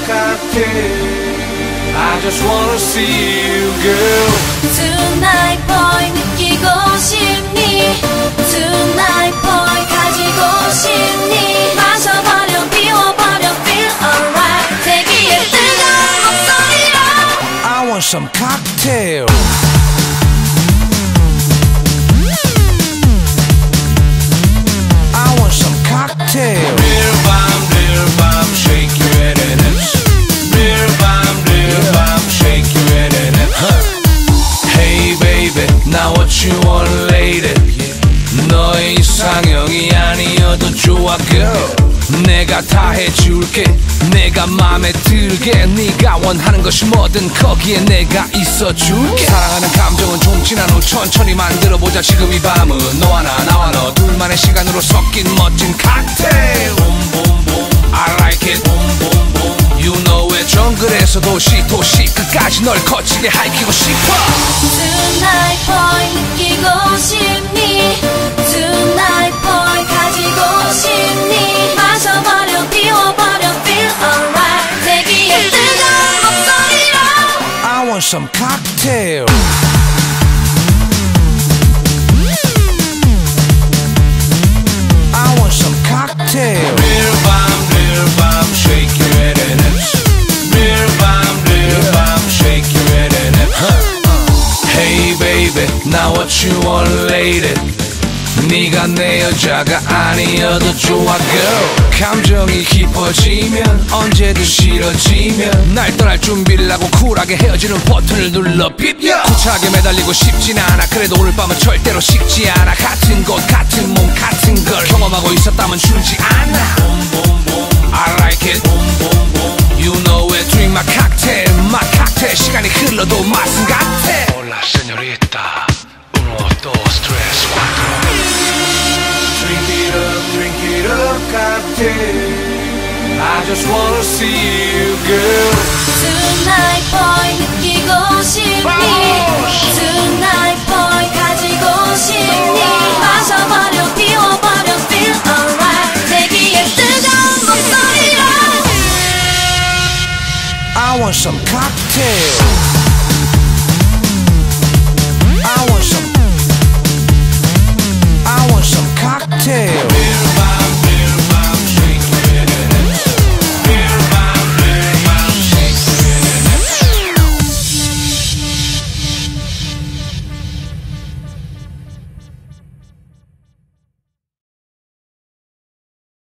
cocktail. I just wanna see you, girl. Tonight boy 느끼고 싶니? Tonight boy 가지고 싶니? 마셔버려 비워버려 feel alright. 대기의 뜨거운 목소리로 I want some cocktail. I want some cocktail. Beer bomb, shake your head and hips. Beer bomb, shake your head and hips. Hey baby, now what you want, lady? 너의 이상형이 아니어도 좋아, girl. 내가 다 해줄게. 내가 맘에 들게. 네가 원하는 것이 뭐든 거기에 내가 있어줄게. 사랑하는 감정은 좀 지난 후 천천히 만들어보자. 지금 이 밤은 너와 나와 너 둘만의 시간으로 섞인 멋진 칵테일. I like it. You know it. 정글에서 도시 끝까지 널 거치게 하이키고 싶어. Tonight boy 느끼고 싶니? Tonight boy 가지고 싶니? 마셔버려 비워버려 feel alright. 대기의 뜨거운 목소리로 I want some cocktail. I want some cocktail. Beer bomb, shake your head and hips. Beer bomb, shake your head and hips. Hey baby, now what you want, lady? 네가 내 여자가 아니어도 좋아, girl. 감정이 깊어지면 언제든 싫어지면 날 떠날 준비를 하고 쿨하게 헤어지는 버튼을 눌러 비벼. 구차하게 매달리고 싶진 않아. 그래도 오늘 밤은 절대로 식지 않아. 같은 곳 같은 몸 같은 걸 경험하고 있었다면 줄지 않아. I like it. You know it. Drink my cocktail. 시간이 흘러도 맛은 같아. Hola señorita, uno, dos, tres, cuatro. Drink it up, cocktail. I just wanna see you, girl. Tonight boy 느끼고 싶니? Tonight